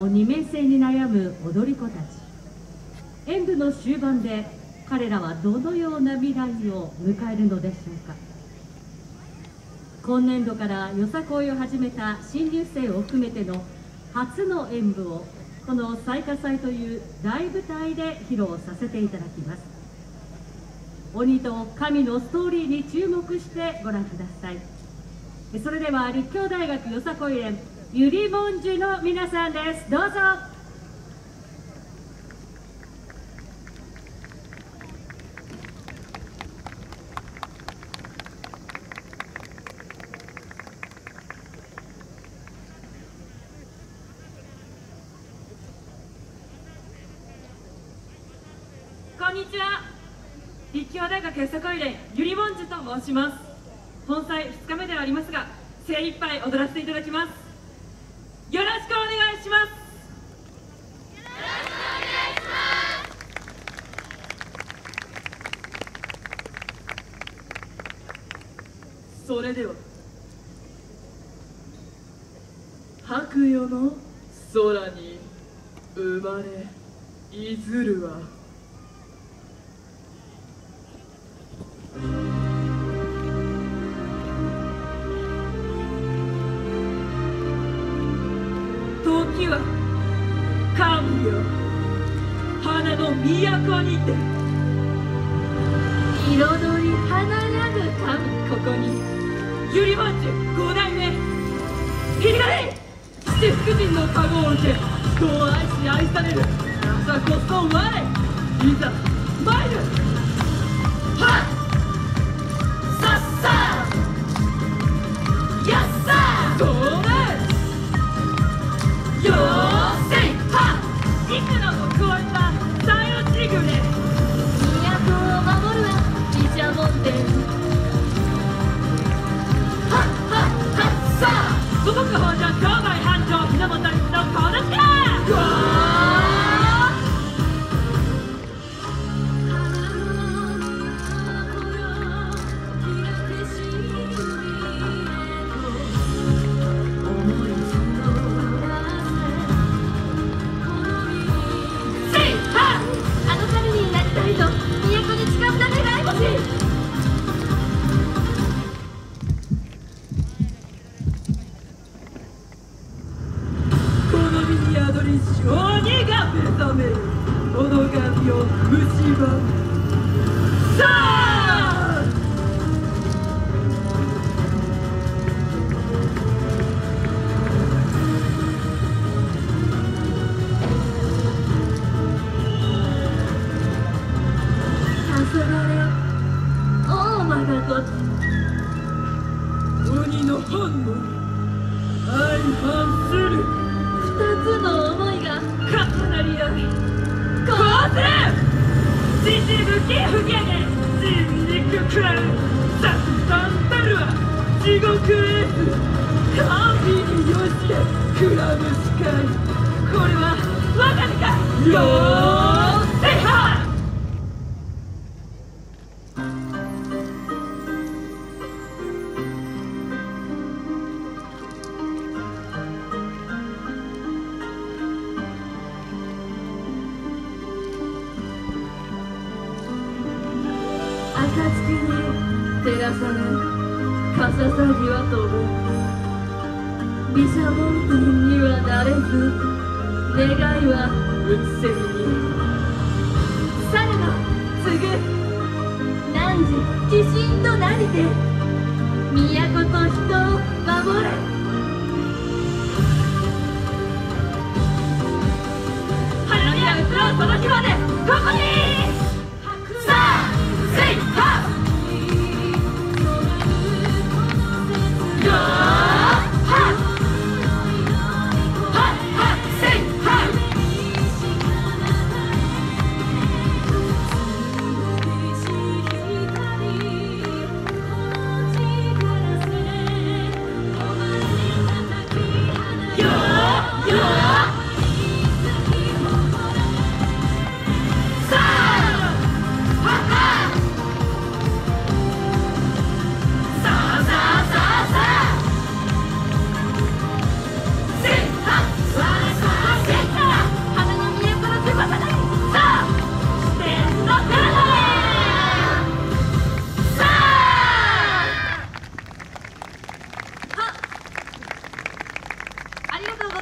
二面性に悩む踊り子たち。演舞の終盤で彼らはどのような未来を迎えるのでしょうか。今年度からよさこいを始めた新入生を含めての初の演舞をこの彩花祭という大舞台で披露させていただきます。鬼と神のストーリーに注目してご覧ください。それでは立教大学よさこい連ゆりもんじゅの皆さんです。どうぞ。 こんにちは。立教大学よさこい連ゆりもんじゅと申します。本祭2日目ではありますが、精一杯踊らせていただきます。よろしくお願いします。よろしくお願いします。それでは白夜の空に生まれいずるは時は神よ花の都にて彩り華やぐ神、ここにゆりまんじゅう5代目ひがり七福神の加護を受け人を愛し愛される朝こそ我いざ参る。はっさっさやっさそれよーせいはっ幾度も超えたさよちぐれ都を守るは毘沙門天はっはっはっさ五穀豊穣商売繁盛源一のこの力鬼が目覚めるこの髪を蝕むさあ黄昏大間がと鬼の本能に相反する二つの思いが重なり合いこうするじじぶき吹き上げ人肉食らうさっさんたるは地獄エース神によしえくらむ視界これはわかるかよーせいは暁に照らされかささぎは飛ぶ毘沙門天にはなれず願いはうつせにさらば継ぐ汝鬼神となりて都と人を守れ花見は移ろうその日までここにさあせいはっよーはっはっはっせいはっありがとうございます。